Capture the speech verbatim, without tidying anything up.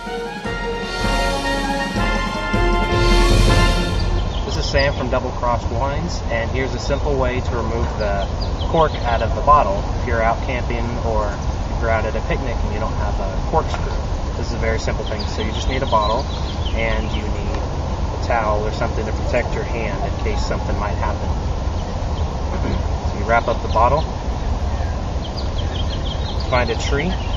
This is Sam from Double Crossed Wines, and here's a simple way to remove the cork out of the bottle if you're out camping or if you're out at a picnic and you don't have a corkscrew. This is a very simple thing. So you just need a bottle and you need a towel or something to protect your hand in case something might happen. So you wrap up the bottle, find a tree,